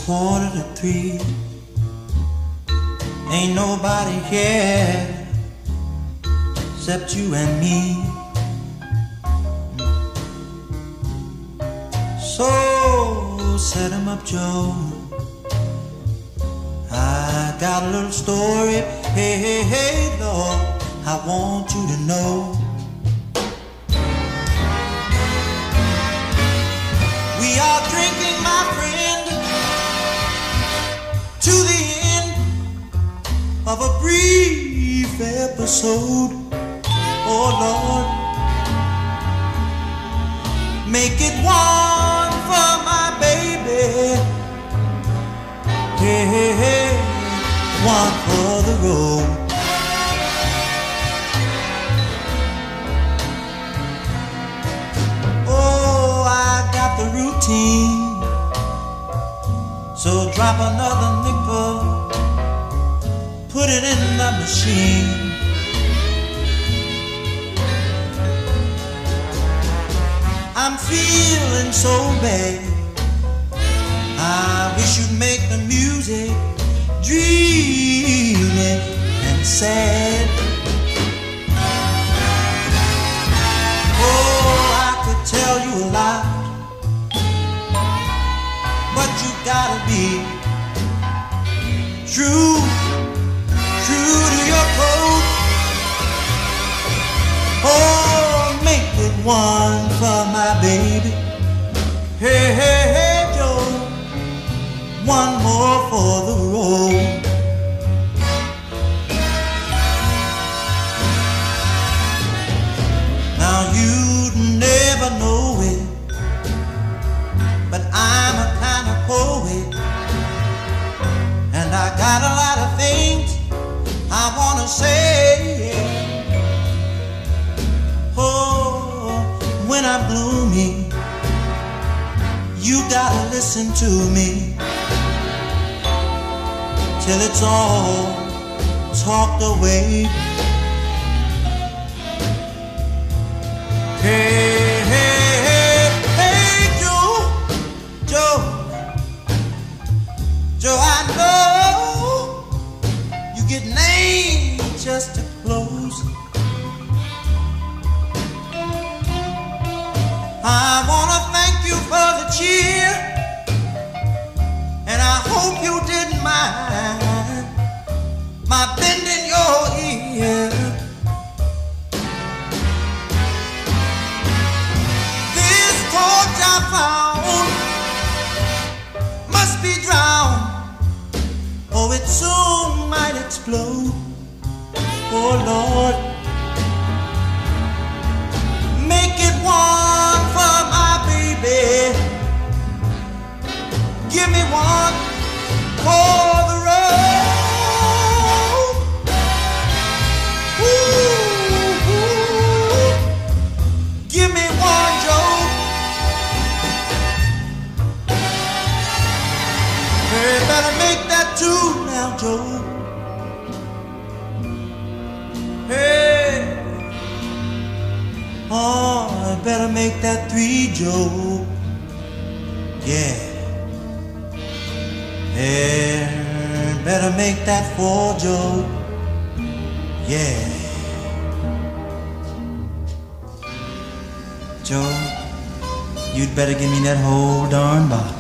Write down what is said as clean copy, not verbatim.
2:45. Ain't nobody here except you and me. So set 'em up, Joe. I got a little story, hey, hey, hey, Lord, I want you to know. We are drinking, my friend, to the end of a brief episode. Oh Lord, make it one for my baby. Hey, hey, hey, one for the road. Oh, I got the routine, so drop another nickel, put it in the machine. I'm feeling so bad, I wish you'd make the music dreamy and sad. Oh, I could tell you a lot, but you gotta be true to your code. Oh, make it one for my baby. Hey, hey, hey, Joe, one more for the road. Now you'd never know it, but I'm a kind of poet, and I got a lot of things I wanna say. Oh, when I'm gloomy, you gotta listen to me till it's all talked away. Hey, hey, hey, hey, Joe, Joe, Joe, I know you get anxious to close. I wanna thank you for the cheer, and I hope you didn't mind my bending your ear. This torch I found must be drowned, or it soon might explode. Oh Lord, make it one for my baby. Give me one for the road. Ooh, ooh. Give me one, Joe. Hey, better make that two now, Joe. Hey, oh, I better make that three, Joe. Yeah. Yeah, better make that four, Joe. Yeah. Joe, you'd better give me that whole darn box.